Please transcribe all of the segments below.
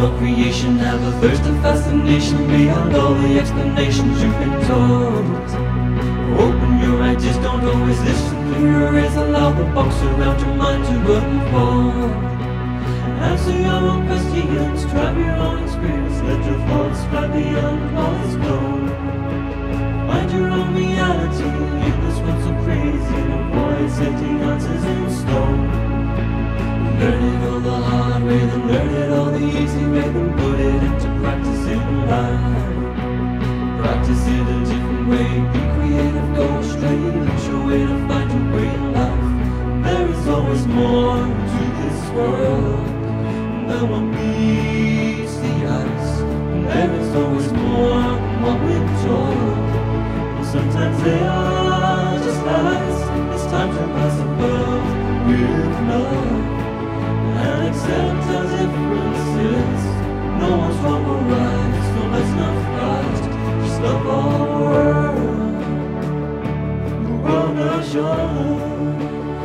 all creation have a thirst of fascination beyond all the explanations you've been told. Open your eyes, just don't always listen through your ears. Allow the box around your mind to unfold. Answer your own questions, drive your own experience. Let your thoughts fly beyond all is known. Find your own reality in this world so crazy. Avoid setting answers in stone. Learn it all the hard way, then learn it all the easy way, then put it into practice in life. Practice it a different way, be creative, go straight. It's your way to find your way in life. There is always more to this world than what meets the eyes. There is always more than what we're told. And sometimes they are just lies. It's time to rise above with love and accept our differences. No one's wrong or right, so let's not fight. Just love our world. The world loves your love.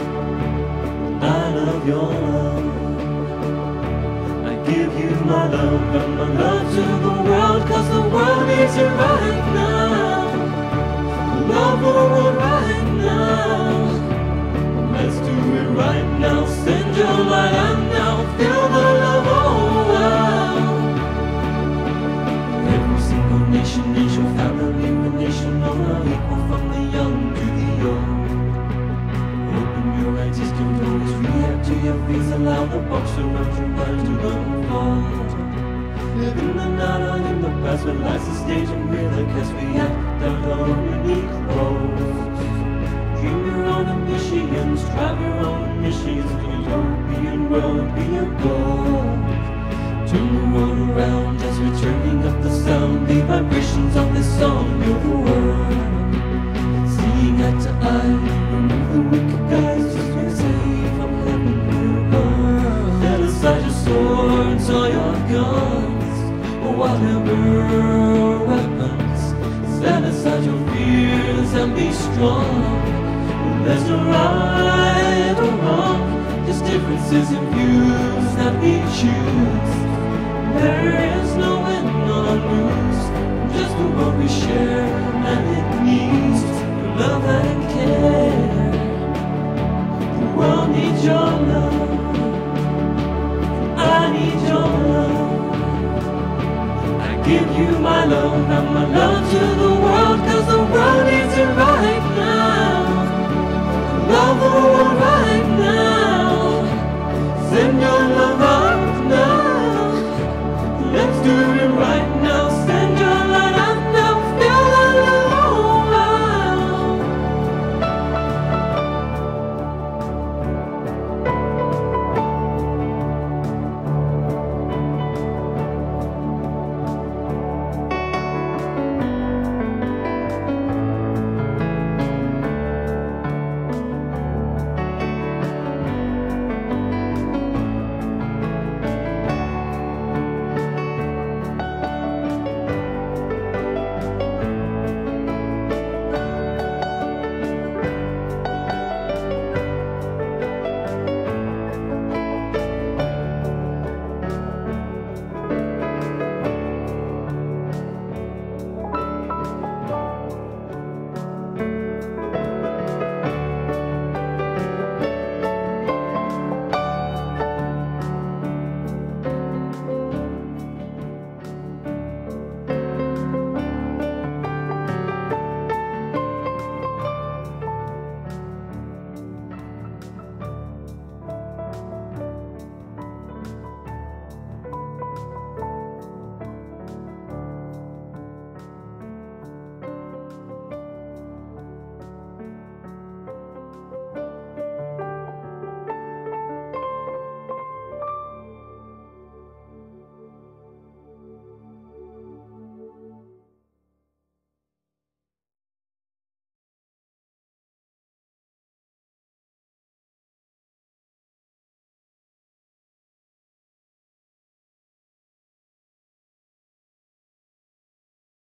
I love your love. I give you my love and my love to the world, 'cause the world needs it right now. Love the world right now. Let's do it right now. Send your light out now. Feel the love all around. Every single nation is your family relation. All are equal from the young to the old. Open your eyes, just don't always react to your fears. Allow the box around your mind to unfold. Live in the now, not in the past, but life's a stage and we're the cast. We act out our unique roles. Dream your own ambitions, drive your own missions. To the European world be your goal. Turn the world around as we're turning up the sound. The vibrations of this song build the world. Seeing eye to eye, remove the wicked guys. Just be safe from heaven to earth. Set aside your swords, all your guns, or whatever weapons. Set aside your fears and be strong. There's no right or wrong, just differences in views that we choose. There is no win or lose, just the world we share, and it needs love and care. The world needs your love, I need your love. I give you my love and my love to the world.